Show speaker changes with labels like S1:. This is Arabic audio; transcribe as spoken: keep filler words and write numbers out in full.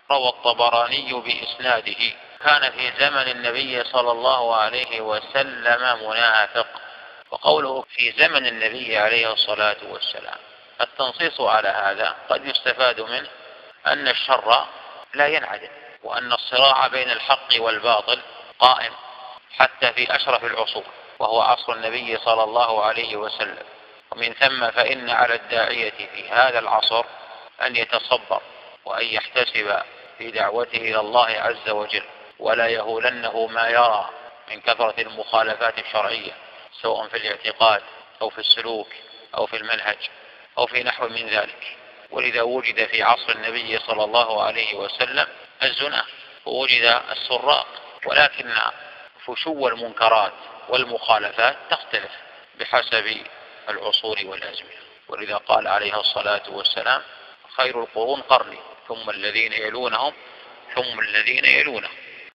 S1: روى الطبراني بإسناده: كان في زمن النبي صلى الله عليه وسلم منافق. وقوله في زمن النبي عليه الصلاة والسلام، التنصيص على هذا قد يستفاد منه أن الشر لا ينعدم، وأن الصراع بين الحق والباطل قائم حتى في أشرف العصور، وهو عصر النبي صلى الله عليه وسلم. ومن ثم فإن على الداعية في هذا العصر أن يتصبر وأن يحتسب في دعوته إلى الله عز وجل، ولا يهولنه ما يرى من كثرة المخالفات الشرعية، سواء في الاعتقاد أو في السلوك أو في المنهج أو في نحو من ذلك. ولذا وجد في عصر النبي صلى الله عليه وسلم الزنا ووجد السراق، ولكن فشو المنكرات والمخالفات تختلف بحسب العصور والأزمنة. ولذا قال عليه الصلاة والسلام: خير القرون قرني ثم الذين يلونهم ثم الذين يلونهم.